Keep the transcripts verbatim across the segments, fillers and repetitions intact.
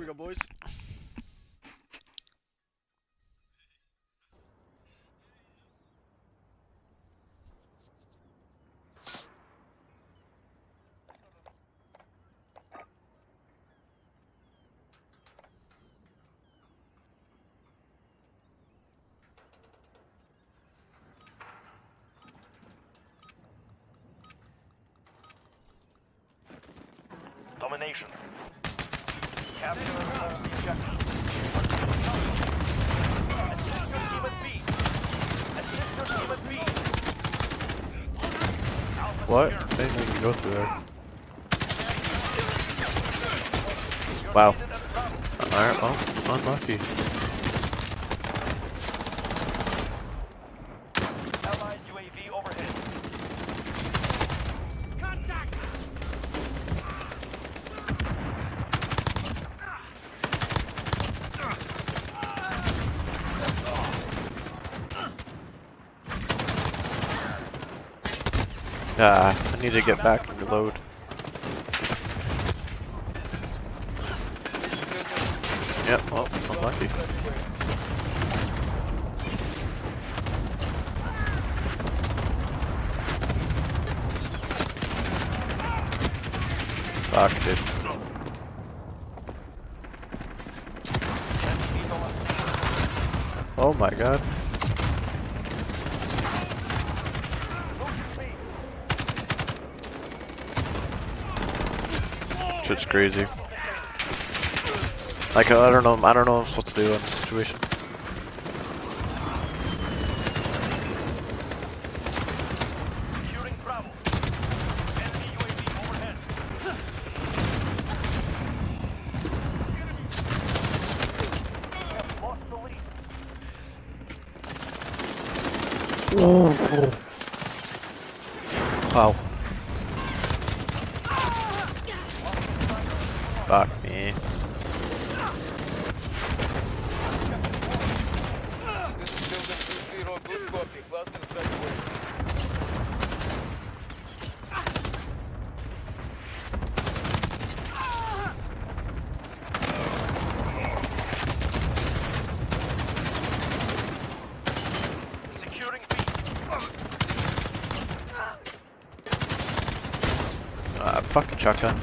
we go, boys. Domination. Capture all the objectives. Assist your team at B. Assist your team at B. Alpha What? secure. I didn't even go through there. Wow. Alright, well, unlucky. Allied U A V overhead. Contact! Ah, I need to get back and reload. Yep, well, unlucky. Fuck, dude. Oh my god. Shit's crazy. Like I don't know, I don't know what to do in this situation. Securing Bravo. Enemy U A V overhead. We have lost the lead. Wow. Fuck me. Securing B. Uh, fucking shotgun.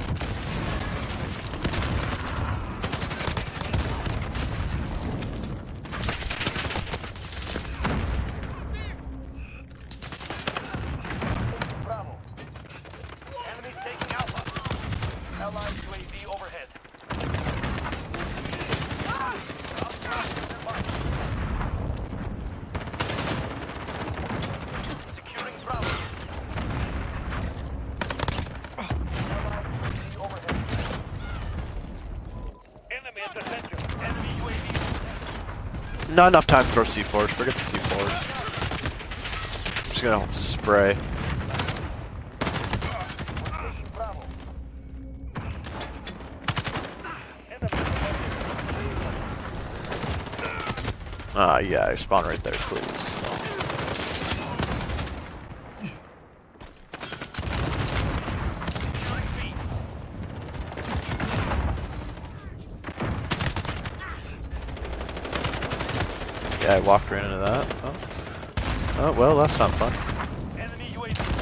Bravo. Enemies taking Alpha. Allied U A V overhead. Securing Bravo. Allied U A V overhead. Enemy at the center. Enemy U A V. Not enough time to throw C fours. Forget the C fours. I'm just gonna spray. Bravo. Ah, yeah, I spawn right there, please. Securing B. Yeah, I walked right into that. Oh, oh well, that's not fun. Enemy U A V.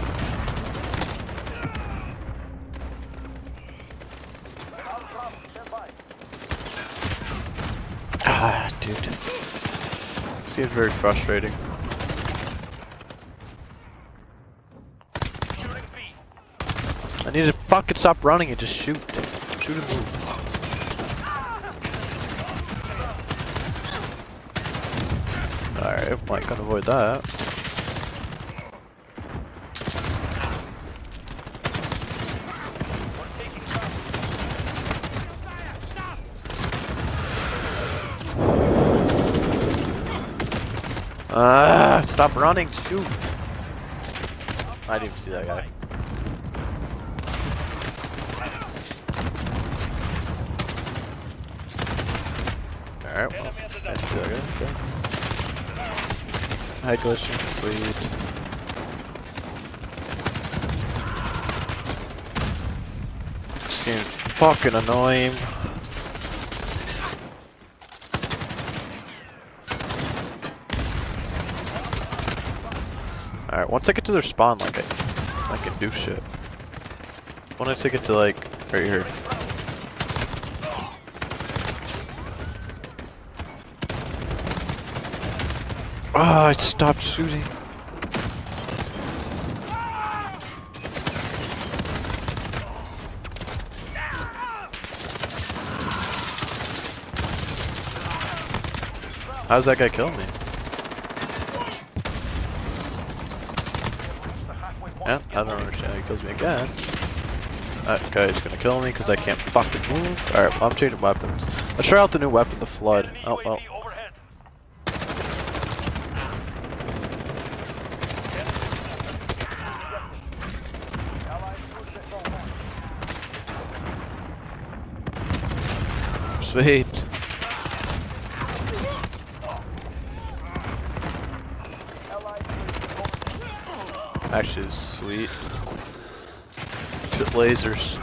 Bravo, stand by. Ah, dude. Seems very frustrating. Securing B. I need to fucking stop running and just shoot. Shoot and move. Alright, if I can avoid that. We're taking Bravo. Ah, stop running, shoot. I didn't even see that guy. Alright, well, I see that guy. Okay. Hi, glitching, sweet. This game's fucking annoying. Alright, once I get to their spawn, like, I, I can do shit. When I take it to, like, right here. Ah, oh, I stopped shooting. How's that guy kill me? Yeah, I don't understand how he kills me again. That guy's gonna kill me because I can't fucking move. Alright, well, I'm changing weapons. Let's try out the new weapon, the Flood. Oh, well. Sweet. Actually, sweet. Shit lasers.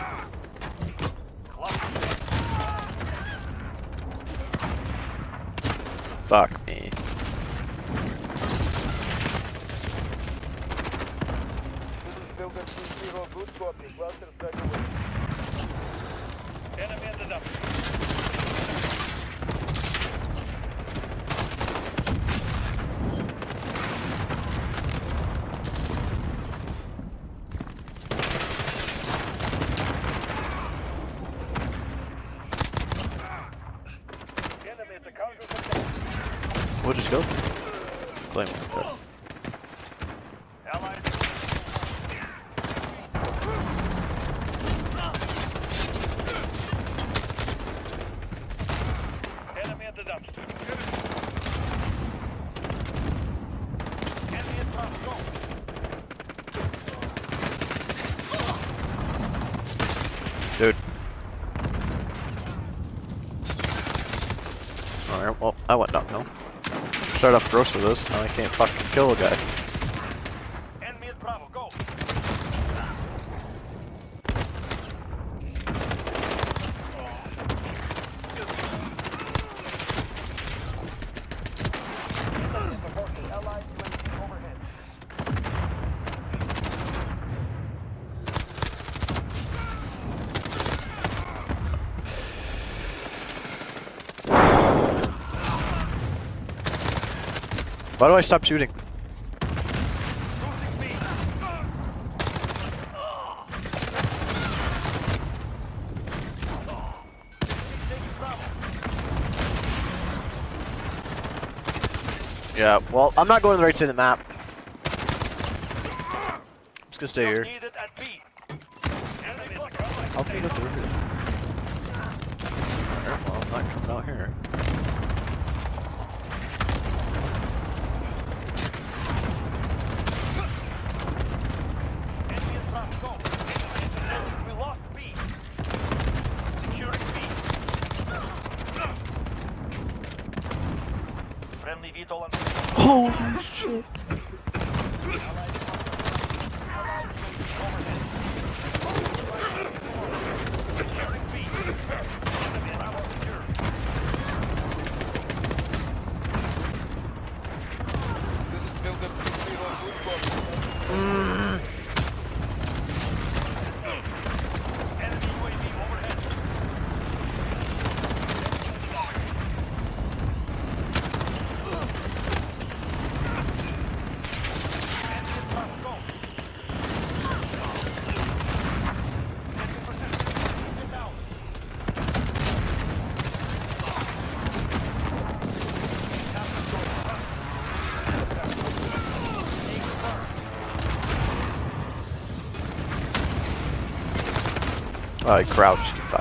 Fuck me. Enemy ended up. We'll just go. Claim it. Allied. Enemy at the dump. Enemy at top. Go. Dude. Alright, well, I went down, no. Start off gross with this, and I can't fucking kill a guy. Enemy at Bravo. Go. Allied U A V overhead. Why do I stop shooting? Losing B. Yeah, well, I'm not going to the right side of the map. I'm just gonna stay here. Needed at B. Enemy at I'll take it through here. Alright, well, I'm not coming out here. Enemy at Bravo. Go. We lost B. Securing B. Friendly V TOL on the Holy shit. Securing B. Enemy at Bravo secure. Mm. Enemy U A V overhead. Enemy at Bravo. Go. Taking position. Get down. Oh, I crouched, you fuck.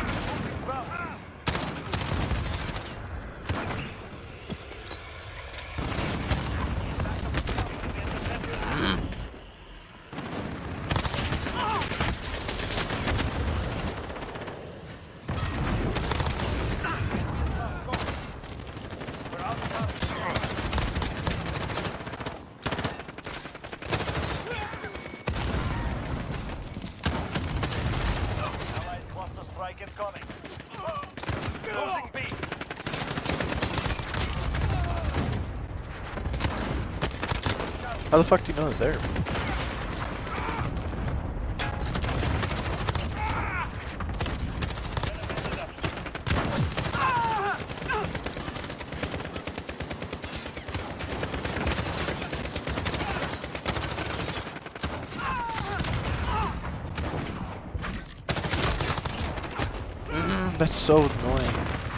Allied cluster strike incoming. Losing B. How the fuck do you know it's there? That's so annoying.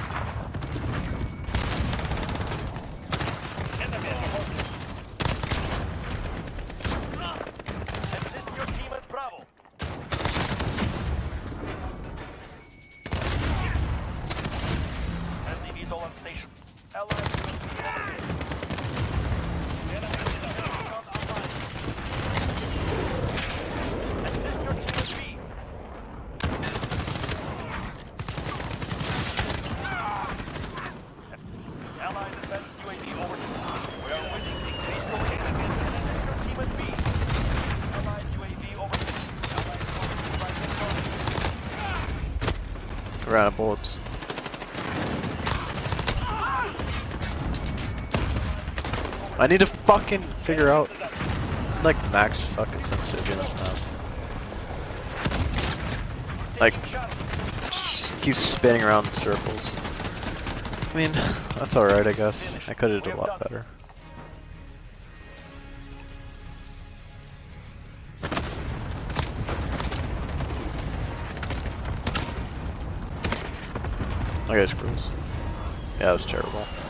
Assist your team at Bravo. Friendly V TOL on station. Allied U A V overhead. Enemy online. Assist your team at B. Allied advanced U A V overhead. We are winning. Increase the win. Assist your team at B. Allied U A V overhead. Allied overhead by missile. We're out of bullets. I need to fucking figure out like max fucking sensitivity on this map. Like just keeps spinning around in circles. I mean, that's alright I guess. I could have did a lot better. Okay, screws. Yeah, that was terrible.